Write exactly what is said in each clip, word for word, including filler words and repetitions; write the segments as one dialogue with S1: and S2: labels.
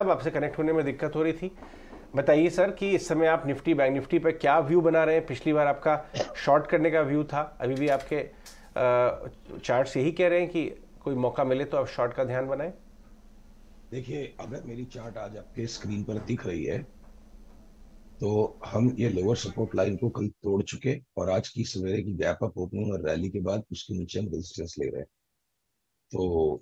S1: अब आपसे कनेक्ट होने में दिक्कत हो रही थी। बताइए सर कि इस समय आप निफ्टी बैंक निफ्टी पे क्या व्यू बना रहे हैं? पिछली बार आपका शॉर्ट करने का व्यू था, अभी भी आपके चार्ट्स यही कह रहे हैं कि कोई मौका मिले तो आप शॉर्ट का ध्यान बनाएं?
S2: देखिए, अगर मेरी चार्ट आज आपके स्क्रीन पर दिख रही है तो हम ये लोअर सपोर्ट लाइन को कल तोड़ चुके और आज की सवेरे की गैप अप ओपनिंग और रैली के बाद उसके नीचे हम रेजिस्टेंस ले रहे हैं। तो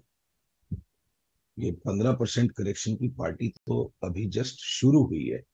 S2: ये पंद्रह परसेंट करेक्शन की पार्टी तो अभी जस्ट शुरू हुई है।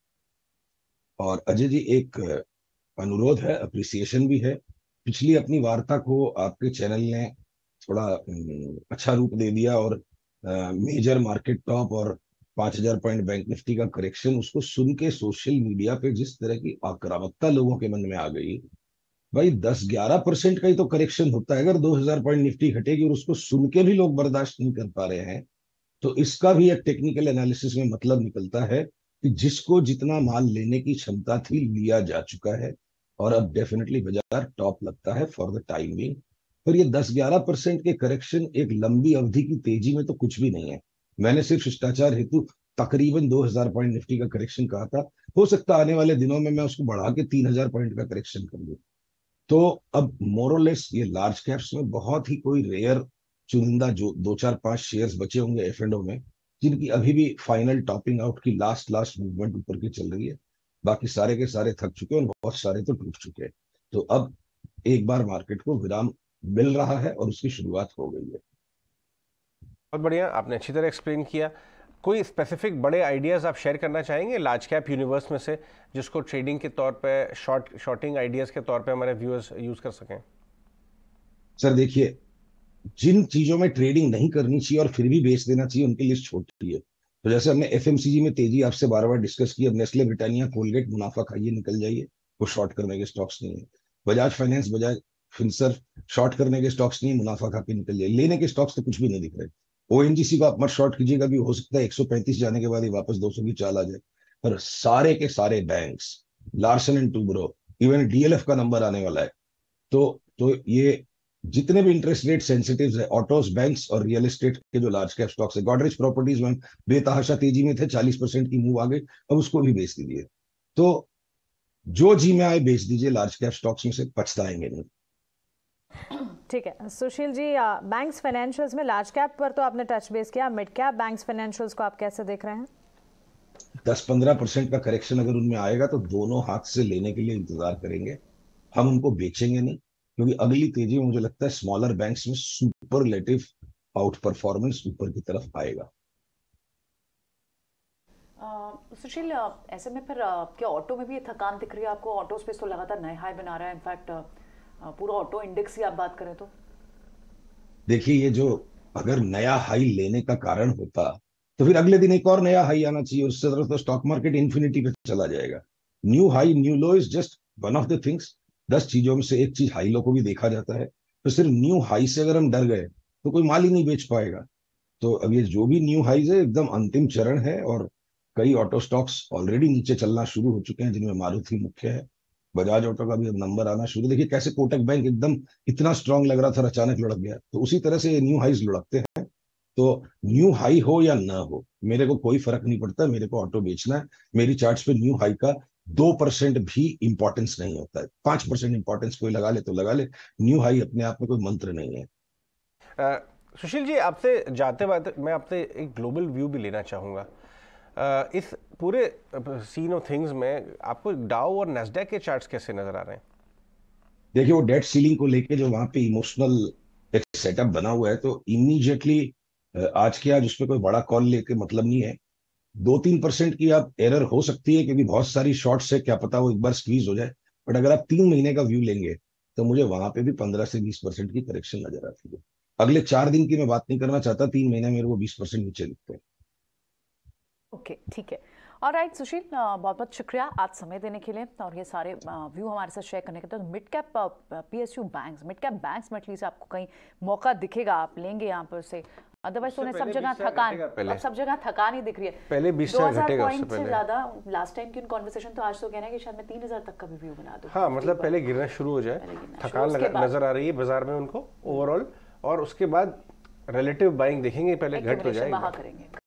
S2: और अजय जी, एक अनुरोध है, अप्रिसिएशन भी है। पिछली अपनी वार्ता को आपके चैनल ने थोड़ा अम, अच्छा रूप दे दिया और मेजर मार्केट टॉप और पांच हजार पॉइंट बैंक निफ्टी का करेक्शन, उसको सुन के सोशल मीडिया पे जिस तरह की आक्रामकता लोगों के मन में आ गई। भाई, दस ग्यारह परसेंट का ही तो करेक्शन होता है, अगर दो हजार पॉइंट निफ्टी घटेगी और उसको सुन के भी लोग बर्दाश्त नहीं कर पा रहे हैं, तो इसका भी एक टेक्निकल एनालिसिस में मतलब निकलता है कि जिसको जितना माल लेने की क्षमता थी लिया जा चुका है और अब डेफिनेटली बाजार टॉप लगता है फॉर द टाइम बिंग। पर ये दस ग्यारह परसेंट के करेक्शन एक लंबी अवधि की तेजी में तो कुछ भी नहीं है। मैंने सिर्फ शिष्टाचार हेतु तकरीबन दो हजार पॉइंट निफ्टी का करेक्शन कहा था। हो सकता है आने वाले दिनों में मैं उसको बढ़ा के तीन हजार पॉइंट का करेक्शन कर दूं। तो अब मोरलेस ये लार्ज कैप्स में बहुत ही कोई रेयर चुनिंदा जो दो चार पांच शेयर्स बचे होंगे एफ एंड ओ में, जिनकी अभी भी फाइनल टॉपिंग आउट की लास्ट लास्ट मूवमेंट ऊपर की चल रही है। बाकी सारे के सारे थक चुके हैं और बहुत सारे तो टूट चुके हैं। तो अब एक बार मार्केट को विराम मिल रहा है और उसकी शुरुआत हो गई है।
S1: बहुत बढ़िया, आपने अच्छी तरह एक्सप्लेन किया। कोई स्पेसिफिक बड़े आइडियाज़ आप शेयर करना चाहेंगे लार्ज कैप यूनिवर्स में से, जिसको ट्रेडिंग के तौर पे, शॉर्ट शॉर्टिंग आइडियाज़ के तौर पे हमारे व्यूअर्स यूज़ कर सकें?
S2: सर देखिए, जिन चीजों में ट्रेडिंग नहीं करनी चाहिए और फिर भी बेच देना चाहिए, उनकी लिस्ट छोटी है। तो जैसे हमने एफएमसीजी में तेजी आपसे बार बार डिस्कस की, अब नेस्ले, ब्रिटानिया, कोलगेट मुनाफा खाइए निकल जाइए, वो शॉर्ट करने के स्टॉक्स नहीं है। बजाज फाइनेंस, बजाज फिनसर्व, शॉर्ट करने के स्टॉक्स नहीं, मुनाफा खा के निकल जाइए। लेने के स्टॉक्स तो कुछ भी नहीं दिख रहे। ओएनजीसी को आप मत शॉर्ट कीजिएगा, भी हो सकता है एक सौ पैंतीस जाने के बाद ही वापस दो सौ की चाल आ जाए। पर सारे के सारे banks, Larsen and Toubro, even DLF का नंबर आने वाला है। तो तो ये जितने भी इंटरेस्ट रेट सेंसिटिव है, ऑटोस, बैंक्स और रियल एस्टेट के जो लार्ज कैप स्टॉक्स है, गॉडरेज प्रॉपर्टीज में बेतहाशा तेजी में थे, चालीस परसेंट की मूव आ गई, अब उसको भी बेच दीजिए। तो जो जी में आए बेच दीजिए, लार्ज कैप स्टॉक्स में से पछताएंगे नहीं।
S3: ठीक है सुशील जी, बैंक्स फाइनेंशियल्स में लार्ज कैप पर तो आपने टच बेस किया, मिड कैप बैंक्स फाइनेंशियल्स को आप कैसे देख रहे हैं?
S2: दस पंद्रह परसेंट का करेक्शन अगर उनमें आएगा तो दोनों हाथ से लेने के लिए इंतजार करेंगे, हम उनको बेचेंगे नहीं। क्योंकि अगली तेजी में मुझे लगता है स्मॉलर बैंक्स में सुपरलेटिव आउट परफॉर्मेंस ऊपर की तरफ आएगा।
S4: सुशील, ऐसे में फिर क्या ऑटो में भी ये थकान दिख रही है आपको? ऑटो स्पेस तो लगातार नए हाई बना रहा है, इनफैक्ट पूरा ऑटो इंडेक्स ही आप बात करें तो।
S2: देखिए, ये जो अगर नया हाई लेने का कारण होता तो फिर अगले दिन एक और नया हाई आना चाहिए, उससे तरफ तो स्टॉक मार्केट इन्फिनिटी पे चला जाएगा। New high new low is just one of the things. दस चीजों में से एक चीज हाई लो को भी देखा जाता है। तो सिर्फ न्यू हाई से अगर हम डर गए तो कोई माल ही नहीं बेच पाएगा। तो अब ये जो भी न्यू हाईज है एकदम अंतिम चरण है और कई ऑटो स्टॉक्स ऑलरेडी नीचे चलना शुरू हो चुके हैं, जिनमें मारुति मुख्य है। बजाज ऑटो का भी अब नंबर आना शुरू। देखिए कैसे कोटक बैंक एकदम इतना स्ट्रांग लग रहा था, अचानक लुढ़क गया। तो उसी तरह से न्यू हाईज लुढ़कते हैं। तो न्यू हाई हो या ना हो, मेरे को कोई फर्क नहीं पड़ता, मेरे को ऑटो बेचना है। मेरी चार्ट्स पे न्यू हाई का दो परसेंट भी इंपॉर्टेंस नहीं होता है। पांच परसेंट इंपॉर्टेंस कोई लगा ले तो लगा ले, न्यू हाई अपने आप में कोई मंत्र नहीं है।
S1: आ, सुशील जी, आपसे जाते बात मैं आपसे एक ग्लोबल व्यू भी लेना चाहूँगा। इस पूरे सीन ऑफ थिंग्स में आपको डाउ और नैस्डैक के चार्ट्स कैसे नजर आ रहे हैं?
S2: देखिए, वो डेट सीलिंग को लेके जो वहां पे इमोशनल एक सेटअप बना हुआ है, तो इमीडिएटली आज के आज उस पर कोई बड़ा कॉल लेके मतलब नहीं है। दो तीन परसेंट की आप एरर हो सकती है क्योंकि बहुत सारी शॉर्ट्स है, क्या पता वो एक बार स्क्वीज हो जाए। बट अगर आप तीन महीने का व्यू लेंगे तो मुझे वहां पे भी पंद्रह से बीस परसेंट की करेक्शन नजर आती है। अगले चार दिन की मैं बात नहीं करना चाहता, तीन महीने मेरे को बीस परसेंट नीचे दिखते हैं।
S4: ओके, ठीक है। और राइट सुशील, बहुत बहुत शुक्रिया आज समय देने के लिए और ये सारे व्यू हमारे साथ शेयर करने के लिए। तो mid cap PSU banks, mid cap banks में एटलीस्ट आपको कहीं मौका दिखेगा, आप लेंगे यहाँ पर से। अदरवाइज तो सब जगह थकान, अब सब जगह थकान ही दिख रही है।
S1: पहले बीस से घटेगा, उससे
S4: पॉइंट से ज्यादा लास्ट टाइम की कॉन्वर्सेशन तो आज तो कहना है कि शायद मैं तीन हजार तक का भी व्यू बना दूं।
S1: हाँ, मतलब पहले गिरना शुरू हो जाए, थकान नजर आ रही है बाजार में उनको ओवरऑल, और उसके बाद रिलेटिव बाइंग देखेंगे, पहले घट हो जाएगा।